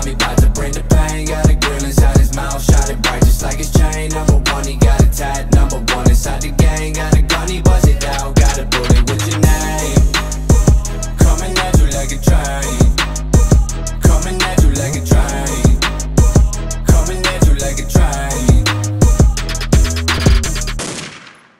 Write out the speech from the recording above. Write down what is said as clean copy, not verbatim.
around me, bout to bring the pain. Got a grill inside his mouth, shot it bright just like his chain. Number